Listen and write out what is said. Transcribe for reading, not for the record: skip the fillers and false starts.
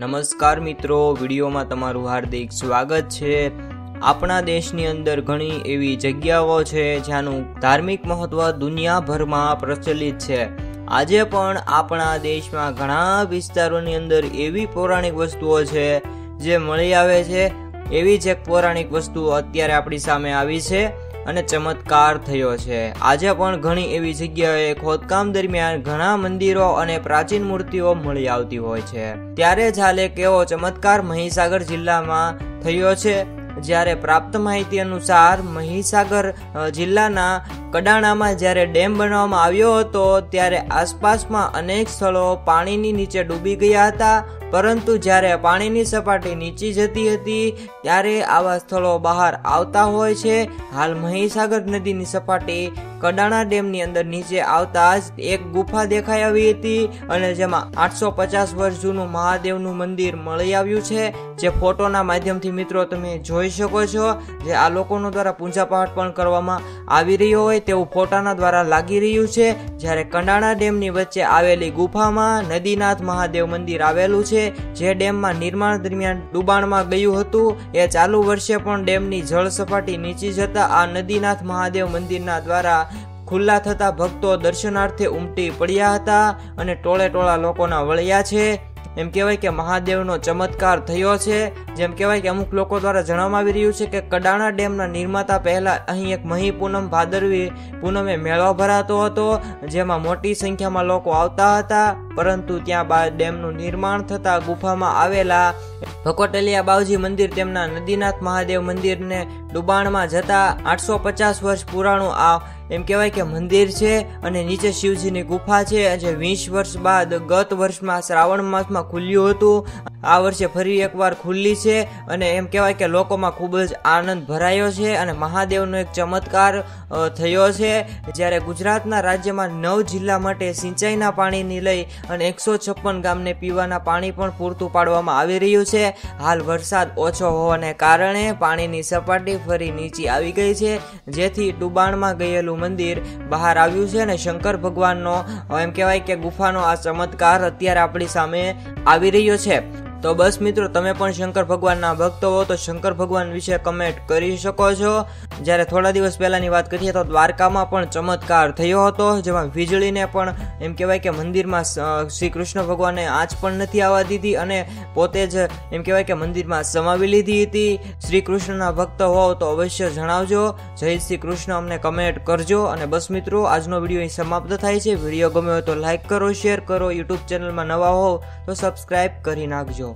નમસ્કાર મિત્રો, વિડીયોમાં તમારું હાર્દિક સ્વાગત છે। આપણા દેશની અંદર ઘણી એવી જગ્યાઓ છે જ્યાંનું ધાર્મિક મહત્વ દુનિયાભરમાં પ્રચલિત છે। આજે પણ આપણા દેશમાં ઘણા વિસ્તારોની અંદર એવી પૌરાણિક વસ્તુઓ છે જે મળી આવે છે। એવી જ એક પૌરાણિક વસ્તુ અત્યારે આપણી સામે આવી છે અને ચમત્કાર થયો છે। આજે પણ ઘણી એવી જગ્યાએ ખોદકામ દરમિયાન ઘણા મંદિરો અને પ્રાચીન મૂર્તિઓ મળી આવતી હોય છે। ત્યારે જ હાલ એક એવો ચમત્કાર મહીસાગર જિલ્લામાં થયો છે। જ્યારે પ્રાપ્ત માહિતી અનુસાર મહીસાગર જિલ્લાના કડાણામાં જ્યારે ડેમ બનાવવામાં આવ્યો હતો ત્યારે આસપાસમાં અનેક સ્થળો પાણીની નીચે ડૂબી ગયા હતા, પરંતુ જ્યારે પાણીની સપાટી નીચી જતી હતી ત્યારે આવા સ્થળો બહાર આવતા હોય છે। હાલ મહીસાગર નદીની સપાટી કડાણા ડેમની અંદર નીચે આવતા જ એક ગુફા દેખાઈ આવી હતી અને જેમાં 850 વર્ષ જૂનું મહાદેવનું મંદિર મળી આવ્યું છે, જે ફોટોના માધ્યમથી મિત્રો તમે જોઈ શકો છો। જે આ લોકોનો દ્વારા પૂજા પાઠ પણ કરવામાં આવી રહ્યો હોય તેવું ફોટાના દ્વારા લાગી રહ્યું છે। જ્યારે કડાણા ડેમની વચ્ચે આવેલી ગુફામાં નદીનાથ મહાદેવ મંદિર આવેલું છે, જે ડેમમાં નિર્માણ દરમિયાન ડૂબાણમાં ગયું હતું। એ ચાલુ વર્ષે પણ ડેમની જળ સપાટી નીચી જતા આ નદીનાથ મહાદેવ મંદિરના દ્વારા ખુલ્લા થતા ભક્તો દર્શનાર્થે ઉમટી પડ્યા હતા અને ટોળે ટોળા લોકોના વળ્યા છે। એમ કહેવાય કે મહાદેવનો ચમત્કાર થયો છે। જેમ કહેવાય કે અમુક લોકો દ્વારા જણાવવામાં આવી રહ્યું છે કે કડાણા ડેમના નિર્માતા પહેલા અહીં એક મહી પૂનમ ભાદરવી પૂનમે મેળો ભરાતો હતો, જેમાં મોટી સંખ્યામાં લોકો આવતા હતા, પરંતુ ત્યાં બાદ ડેમનું નિર્માણ થતા ગુફામાં આવેલા ભકોટલિયા બાવજી મંદિર તેમના નદીનાથ મહાદેવ મંદિરને ડૂબાણમાં જતા 850 વર્ષ પુરાણું આ એમ કહેવાય કે મંદિર છે અને નીચે શિવજીની ગુફા છે, જે 20 વર્ષ બાદ ગત વર્ષમાં શ્રાવણ માસમાં ખુલ્યું હતું। આ વર્ષે ફરી એકવાર ખુલ્લી છે અને એમ કહેવાય કે લોકોમાં ખૂબ જ આનંદ ભરાયો છે અને મહાદેવનો એક ચમત્કાર થયો છે। જ્યારે ગુજરાતના રાજ્યમાં 9 જિલ્લા માટે સિંચાઈના પાણીની લઈ અને 156 ગામને પીવાના પાણી પણ પૂરતું પાડવામાં આવી રહ્યું છે। હાલ વરસાદ ઓછો હોવાને કારણે પાણીની સપાટી ફરી નીચી આવી ગઈ છે, જેથી ડૂબાણમાં ગયેલું મંદિર બહાર આવ્યું છે અને શંકર ભગવાનનો એમ કહેવાય કે ગુફાનો આ ચમત્કાર અત્યારે આપણી સામે આવી રહ્યો છે। તો બસ મિત્રો, તમે પણ શંકર ભગવાનના ભક્તો હો તો શંકર ભગવાન વિશે કમેન્ટ કરી શકો છો। જ્યારે થોડા દિવસ પહેલાની વાત કરીએ તો દ્વારકામાં પણ ચમત્કાર થયો હતો, જેમાં વીજળીને પણ એમ કહેવાય કે મંદિરમાં શ્રી કૃષ્ણ ભગવાને આંચ પણ નથી આવવા દીધી અને પોતે જ એમ કહેવાય કે મંદિરમાં સમાવી લીધી હતી। શ્રી કૃષ્ણના ભક્ત હોવ તો અવશ્ય જણાવજો, જય શ્રી કૃષ્ણ અમને કમેન્ટ કરજો। અને બસ મિત્રો, આજનો વિડીયો અહીં સમાપ્ત થાય છે। વિડીયો ગમ્યો હોય તો લાઈક કરો, શેર કરો, યુટ્યુબ ચેનલમાં નવા હોવ તો સબસ્ક્રાઈબ કરી નાખજો।